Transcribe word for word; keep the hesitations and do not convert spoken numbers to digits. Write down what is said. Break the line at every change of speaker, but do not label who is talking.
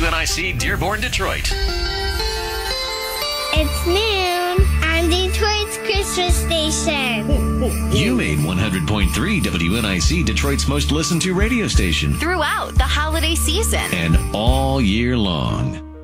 N I C Dearborn, Detroit.
It's noon on Detroit's Christmas station.
You made one hundred point three W N I C Detroit's most listened to radio station.
Throughout the holiday season.
And all year long.